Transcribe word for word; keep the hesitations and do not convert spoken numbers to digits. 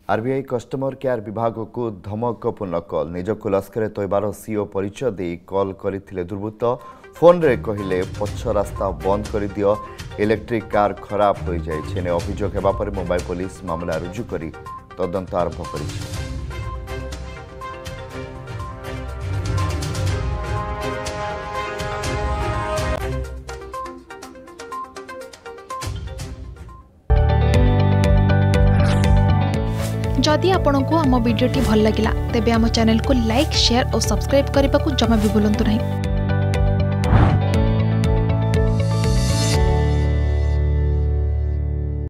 RBI customer care विभाग को धमकप नकल निजक लस्कर तोयबार सीओ परिचय दे कॉल करथिले दुर्बृत्त फोन रे कहिले पछ रास्ता बंद कर दियो इलेक्ट्रिक कार खराब हो जाए ने अभियोग हेबा पर मुंबई पुलिस मामला रुजु करी तदंत आरंभ करिछि। जदि आपंक आम भिडी भल लगा तेब आम चैनल को लाइक शेयर और सब्सक्राइब करने को जमा भी भूलु नहीं।